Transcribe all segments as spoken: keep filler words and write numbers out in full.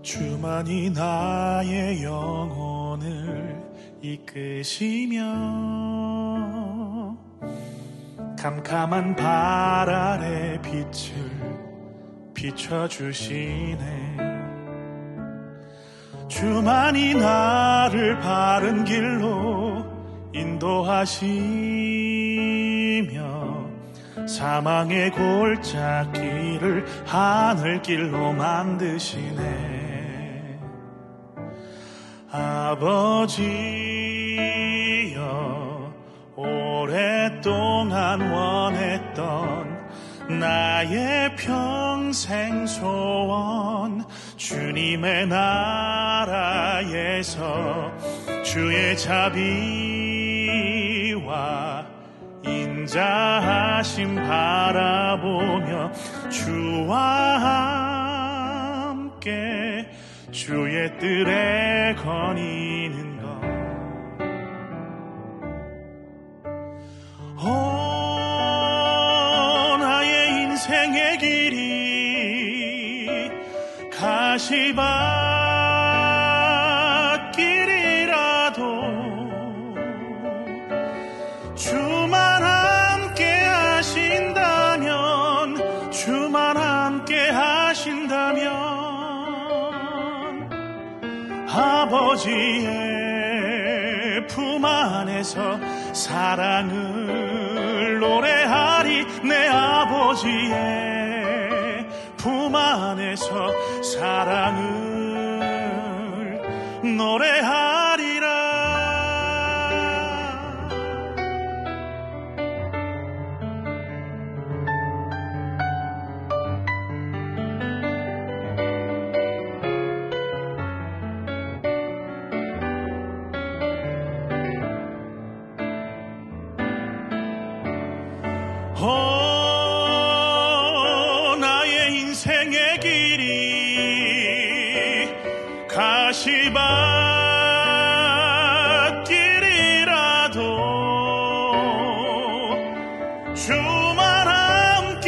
주만이 나의 영혼을 이끄시며 캄캄한 발 아래 빛을 비춰주시네. 주만이 나를 바른 길로 인도하시며 사망의 골짜기를 하늘길로 만드시네. 아버지여, 오랫동안 원했던 나의 평생 소원, 주님의 나라에서 주의 자비와 인자하심 바라보며 주와 함께 주의 뜰에 거니는 것. 오, 나의 인생의 길이 가시밭길이라도 주만 함께 하신다면, 주만 함께 하신다면 아버지의 품 안에서 사랑을 노래하리. 내 아버지의 품 안에서 사랑을 노래하리라. 오, 나의 인생의 길이 가시밭길이라도 주만 함께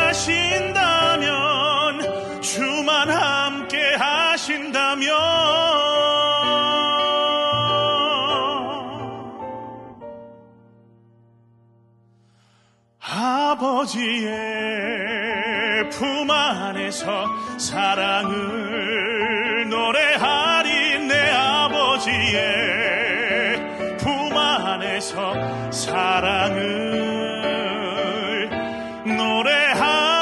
하신다면, 주만 함께 하신다면 아버지의 품 안에서 사랑을 노래하리. 내 아버지의 품 안에서 사랑을 노래하리라.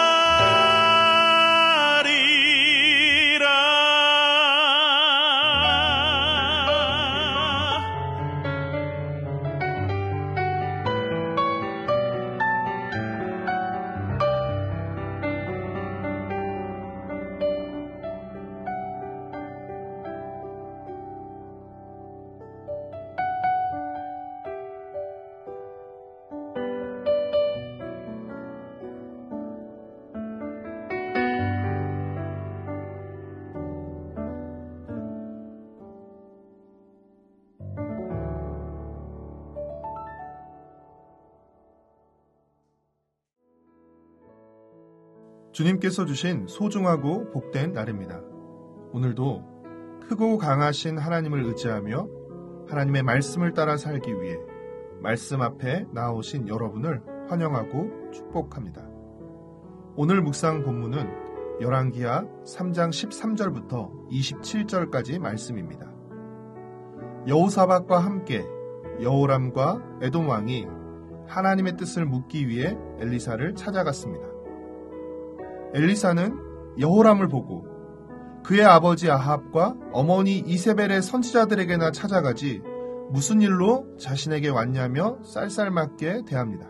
주님께서 주신 소중하고 복된 날입니다. 오늘도 크고 강하신 하나님을 의지하며 하나님의 말씀을 따라 살기 위해 말씀 앞에 나오신 여러분을 환영하고 축복합니다. 오늘 묵상 본문은 열왕기하 삼 장 십삼 절부터 이십칠 절까지 말씀입니다. 여호사밧과 함께 여호람과 에돔 왕이 하나님의 뜻을 묻기 위해 엘리사를 찾아갔습니다. 엘리사는 여호람을 보고 그의 아버지 아합과 어머니 이세벨의 선지자들에게나 찾아가지 무슨 일로 자신에게 왔냐며 쌀쌀맞게 대합니다.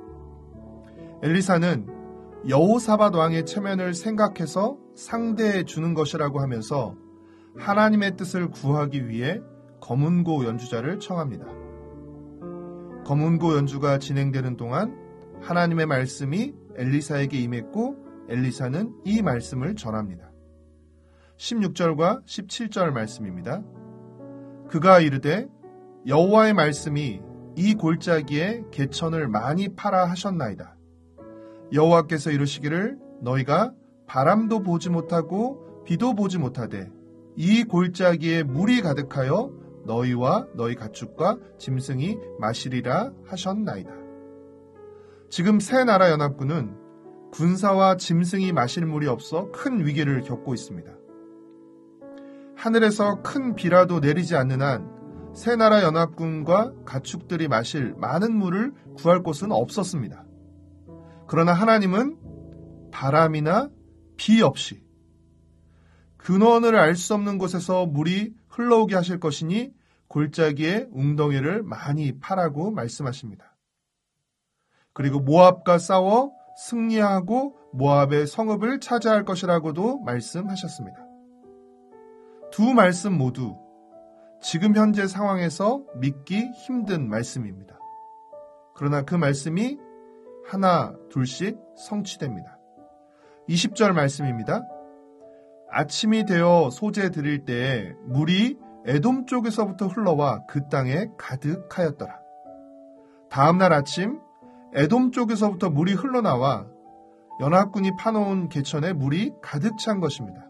엘리사는 여호사밧 왕의 체면을 생각해서 상대해 주는 것이라고 하면서 하나님의 뜻을 구하기 위해 검은고 연주자를 청합니다. 검은고 연주가 진행되는 동안 하나님의 말씀이 엘리사에게 임했고 엘리사는 이 말씀을 전합니다. 십육 절과 십칠 절 말씀입니다. 그가 이르되 여호와의 말씀이 이 골짜기에 개천을 많이 파라 하셨나이다. 여호와께서 이르시기를 너희가 바람도 보지 못하고 비도 보지 못하되 이 골짜기에 물이 가득하여 너희와 너희 가축과 짐승이 마시리라 하셨나이다. 지금 새 나라 연합군은 군사와 짐승이 마실 물이 없어 큰 위기를 겪고 있습니다. 하늘에서 큰 비라도 내리지 않는 한 새 나라 연합군과 가축들이 마실 많은 물을 구할 곳은 없었습니다. 그러나 하나님은 바람이나 비 없이 근원을 알 수 없는 곳에서 물이 흘러오게 하실 것이니 골짜기에 웅덩이를 많이 파라고 말씀하십니다. 그리고 모압과 싸워 승리하고 모압의 성읍을 차지할 것이라고도 말씀하셨습니다. 두 말씀 모두 지금 현재 상황에서 믿기 힘든 말씀입니다. 그러나 그 말씀이 하나 둘씩 성취됩니다. 이십 절 말씀입니다. 아침이 되어 소재 드릴 때에 물이 에돔 쪽에서부터 흘러와 그 땅에 가득하였더라. 다음날 아침 에돔 쪽에서부터 물이 흘러나와 연합군이 파놓은 개천에 물이 가득 찬 것입니다.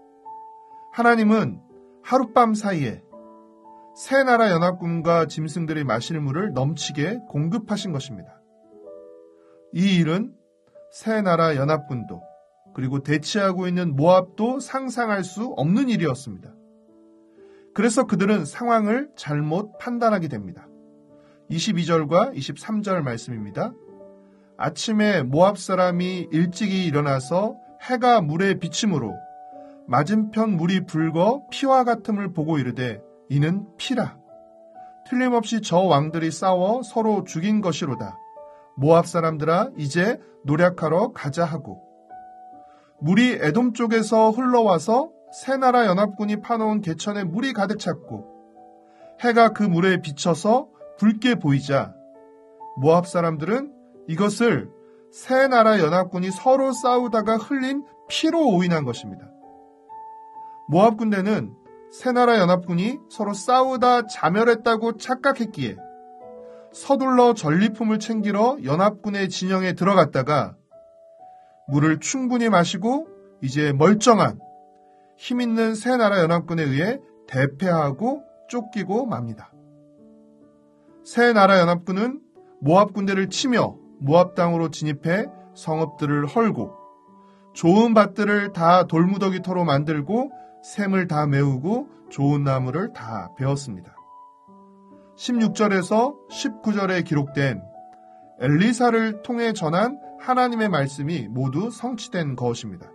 하나님은 하룻밤 사이에 새 나라 연합군과 짐승들이 마실 물을 넘치게 공급하신 것입니다. 이 일은 새 나라 연합군도 그리고 대치하고 있는 모압도 상상할 수 없는 일이었습니다. 그래서 그들은 상황을 잘못 판단하게 됩니다. 이십이 절과 이십삼 절 말씀입니다. 아침에 모압 사람이 일찍이 일어나서 해가 물에 비침으로 맞은편 물이 붉어 피와 같음을 보고 이르되 이는 피라. 틀림없이 저 왕들이 싸워 서로 죽인 것이로다. 모압 사람들아 이제 노략하러 가자 하고 물이 에돔 쪽에서 흘러와서 새 나라 연합군이 파놓은 개천에 물이 가득 찼고 해가 그 물에 비쳐서 붉게 보이자 모압 사람들은 이것을 새 나라 연합군이 서로 싸우다가 흘린 피로 오인한 것입니다. 모압 군대는 새 나라 연합군이 서로 싸우다 자멸했다고 착각했기에 서둘러 전리품을 챙기러 연합군의 진영에 들어갔다가 물을 충분히 마시고 이제 멀쩡한 힘있는 새 나라 연합군에 의해 대패하고 쫓기고 맙니다. 새 나라 연합군은 모압 군대를 치며 모압 땅으로 진입해 성읍들을 헐고 좋은 밭들을 다 돌무더기터로 만들고 샘을 다 메우고 좋은 나무를 다 베었습니다. 십육 절에서 십구 절에 기록된 엘리사를 통해 전한 하나님의 말씀이 모두 성취된 것입니다.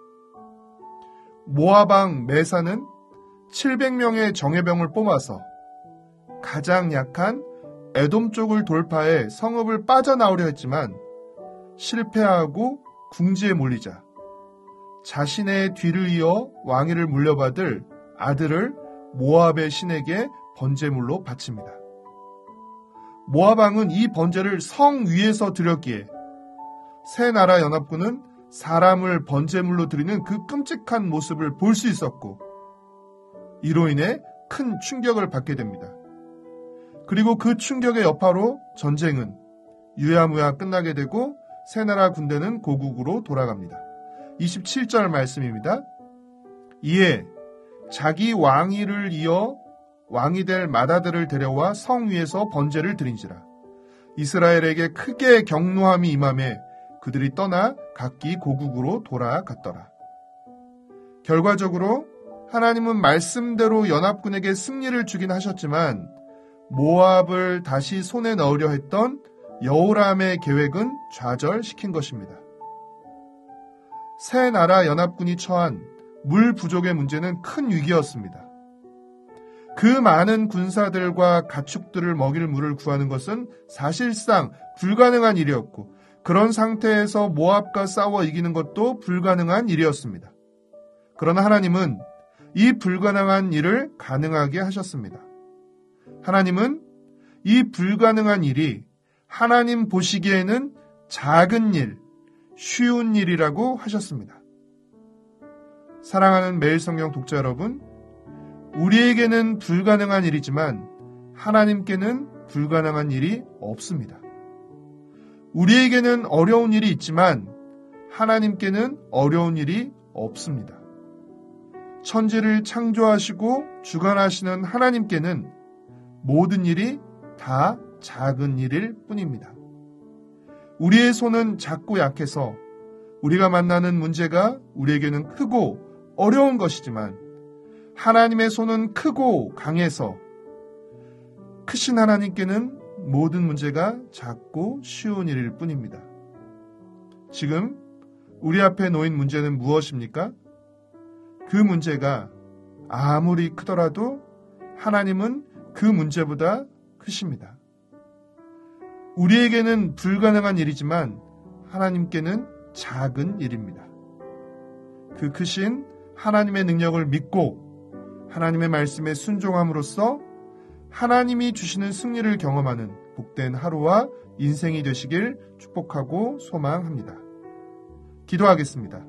모압 왕 메사는 칠백 명의 정예병을 뽑아서 가장 약한 에돔 쪽을 돌파해 성읍을 빠져나오려 했지만 실패하고 궁지에 몰리자 자신의 뒤를 이어 왕위를 물려받을 아들을 모압의 신에게 번제물로 바칩니다. 모압 왕은 이 번제를 성 위에서 드렸기에 새 나라 연합군은 사람을 번제물로 드리는 그 끔찍한 모습을 볼 수 있었고 이로 인해 큰 충격을 받게 됩니다. 그리고 그 충격의 여파로 전쟁은 유야무야 끝나게 되고 새 나라 군대는 고국으로 돌아갑니다. 이십칠 절 말씀입니다. 이에 자기 왕위를 이어 왕이 될 맏아들을 데려와 성 위에서 번제를 드린지라. 이스라엘에게 크게 경노함이 임하매 그들이 떠나 각기 고국으로 돌아갔더라. 결과적으로 하나님은 말씀대로 연합군에게 승리를 주긴 하셨지만 모압을 다시 손에 넣으려 했던 여호람의 계획은 좌절시킨 것입니다. 새 나라 연합군이 처한 물 부족의 문제는 큰 위기였습니다. 그 많은 군사들과 가축들을 먹일 물을 구하는 것은 사실상 불가능한 일이었고 그런 상태에서 모압과 싸워 이기는 것도 불가능한 일이었습니다. 그러나 하나님은 이 불가능한 일을 가능하게 하셨습니다. 하나님은 이 불가능한 일이 하나님 보시기에는 작은 일, 쉬운 일이라고 하셨습니다. 사랑하는 매일성경 독자 여러분, 우리에게는 불가능한 일이지만 하나님께는 불가능한 일이 없습니다. 우리에게는 어려운 일이 있지만 하나님께는 어려운 일이 없습니다. 천지를 창조하시고 주관하시는 하나님께는 모든 일이 다 작은 일일 뿐입니다. 우리의 손은 작고 약해서 우리가 만나는 문제가 우리에게는 크고 어려운 것이지만 하나님의 손은 크고 강해서 크신 하나님께는 모든 문제가 작고 쉬운 일일 뿐입니다. 지금 우리 앞에 놓인 문제는 무엇입니까? 그 문제가 아무리 크더라도 하나님은 그 문제보다 크십니다. 우리에게는 불가능한 일이지만 하나님께는 작은 일입니다. 그 크신 하나님의 능력을 믿고 하나님의 말씀에 순종함으로써 하나님이 주시는 승리를 경험하는 복된 하루와 인생이 되시길 축복하고 소망합니다. 기도하겠습니다.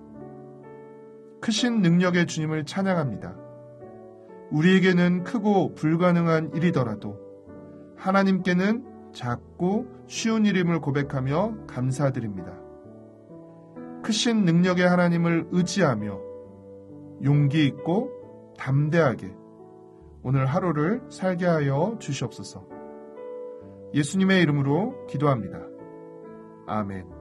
크신 능력의 주님을 찬양합니다. 우리에게는 크고 불가능한 일이더라도 하나님께는 작고 쉬운 일임을 고백하며 감사드립니다. 크신 능력의 하나님을 의지하며 용기 있고 담대하게 오늘 하루를 살게 하여 주시옵소서. 예수님의 이름으로 기도합니다. 아멘.